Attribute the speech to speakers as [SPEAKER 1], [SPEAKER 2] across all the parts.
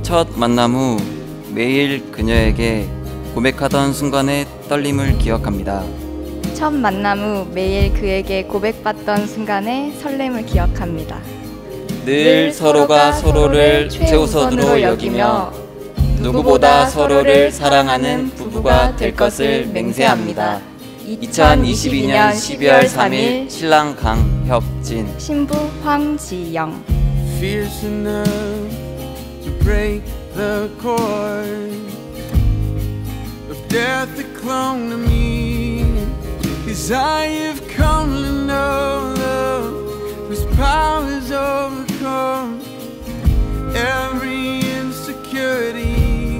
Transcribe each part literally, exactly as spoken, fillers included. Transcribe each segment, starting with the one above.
[SPEAKER 1] 첫 만남 후 매일 그녀에게 고백하던 순간의 떨림을 기억합니다.
[SPEAKER 2] 첫 만남 후 매일 그에게 고백받던 순간의 설렘을 기억합니다.
[SPEAKER 1] 늘 서로가 서로를 최우선으로 여기며 누구보다 서로를 사랑하는 부부가 될 것을 맹세합니다. 이천이십이 년 십이월 삼일 신랑 강혁진,
[SPEAKER 2] 신부 황지영.
[SPEAKER 3] Fierce enough to break the cord of death that clung to me, 'cause I have come to know love whose powers overcome every insecurity,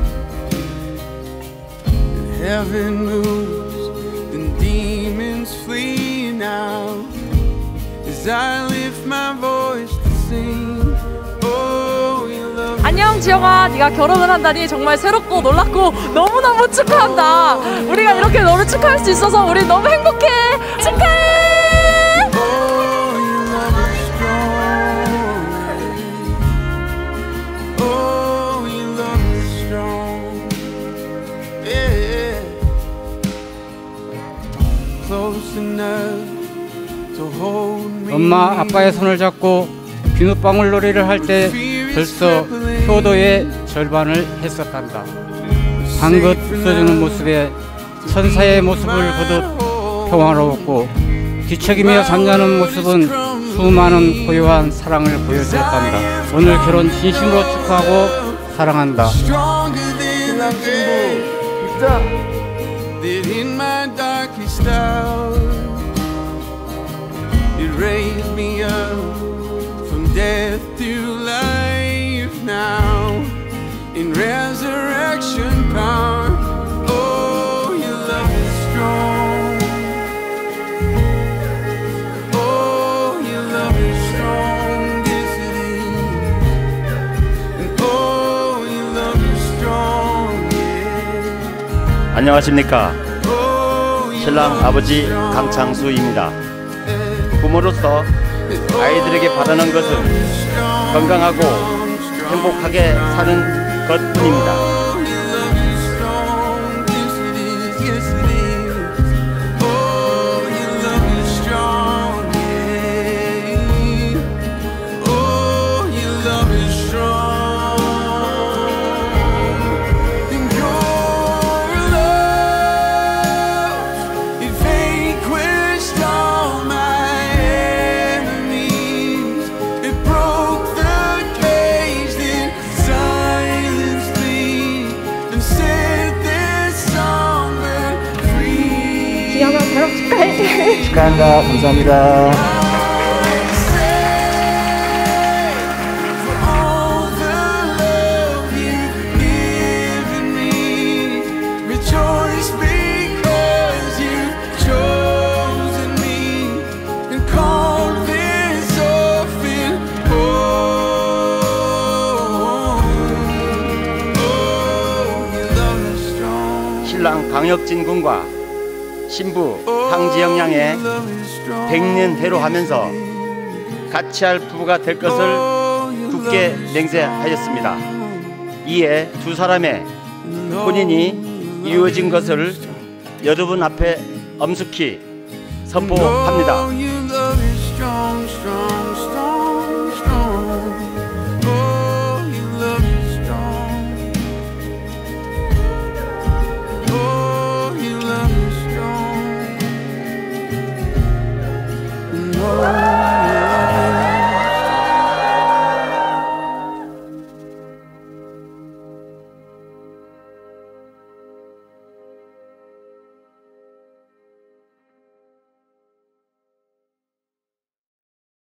[SPEAKER 3] and heaven moves and demons flee now as I lift my voice to sing. Oh, you love.
[SPEAKER 4] 안녕 지영아, 네가 결혼을 한다니 정말 새롭고 놀랍고 너무너무 축하한다. 우리가 이렇게 너를 축하할 수 있어서 우리 너무 행복해. 축하해.
[SPEAKER 5] 엄마 아빠의 손을 잡고 비눗방울 놀이를 할 때 벌써 효도의 절반을 했었단다. 방긋 웃어주는 모습에 천사의 모습을 보듯 평화로웠고 뒤척이며 잠자는 모습은 수많은 고요한 사랑을 보여주었단다. 오늘 결혼 진심으로 축하하고 사랑한다. 신랑 신부 입장.
[SPEAKER 3] It raised me up from death to life now in resurrection power. Oh, your love is strong. Oh, your love is strong. Yes, it is. And oh, your love is strong. Yeah.
[SPEAKER 6] 안녕하십니까. 신랑 아버지 강창수입니다. 부모로서 아이들에게 바라는 것은 건강하고 행복하게 사는 것뿐입니다.
[SPEAKER 2] 지영아 결혼 축하해.
[SPEAKER 5] 축하한다. 감사합니다.
[SPEAKER 6] 신랑 강혁진 군과 신부 황지영 양의 백년 대로하면서 같이 할 부부가 될 것을 굳게 맹세하였습니다. 이에 두 사람의 혼인이 이루어진 것을 여러분 앞에 엄숙히 선포합니다.